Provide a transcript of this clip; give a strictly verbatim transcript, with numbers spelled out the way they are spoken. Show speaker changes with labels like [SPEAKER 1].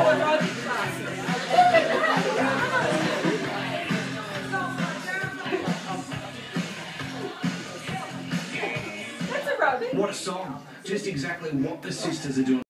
[SPEAKER 1] What a song. Just exactly what the sisters are doing.